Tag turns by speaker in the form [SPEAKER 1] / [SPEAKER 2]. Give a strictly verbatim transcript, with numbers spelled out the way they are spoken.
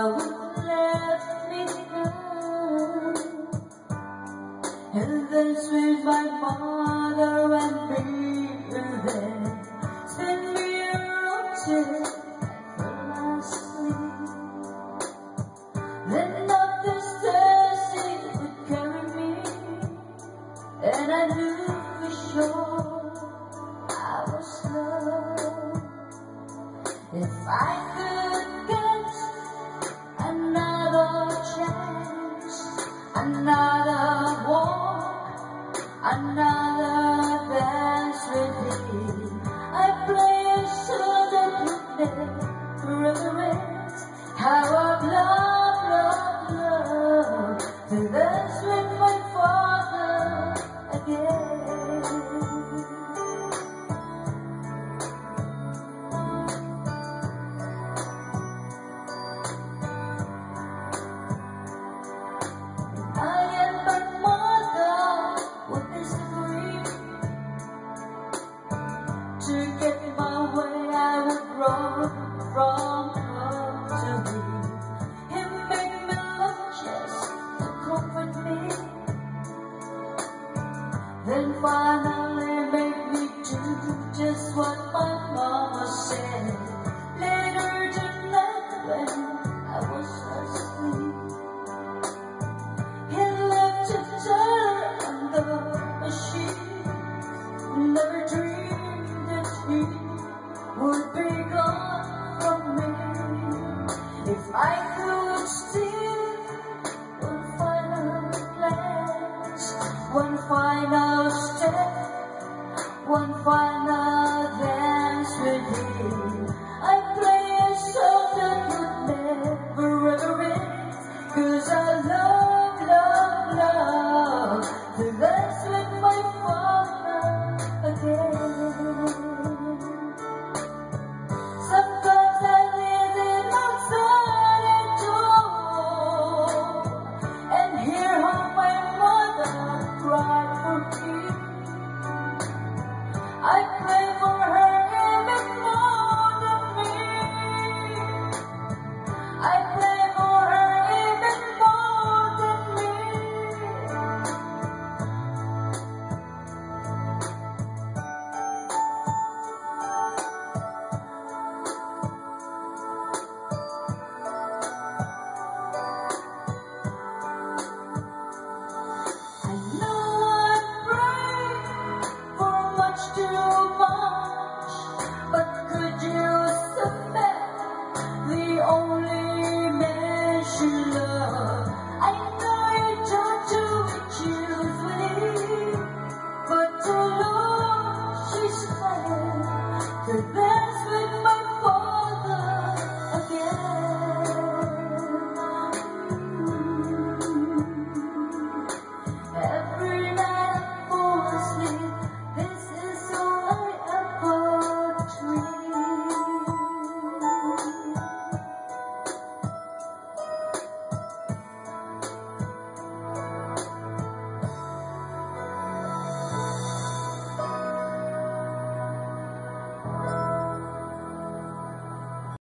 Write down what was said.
[SPEAKER 1] would let me go, and then sweet my mother and be there. Send me a roses and I sleep. Then nothing Stacy would carry me, and I knew for sure I was loved. If I could get another chance, another walk, another dance with you, I'd play a song that would never end. How I've loved, loved, loved to dance with my father again. To get my way, I would run from home to me. He made me lunches to comfort me, then finally made me do just what my mama said. Later tonight when I was asleep, he left a teller on the machine. Never dreamed he would be gone from me. If I could steal one final glance, one final step, one final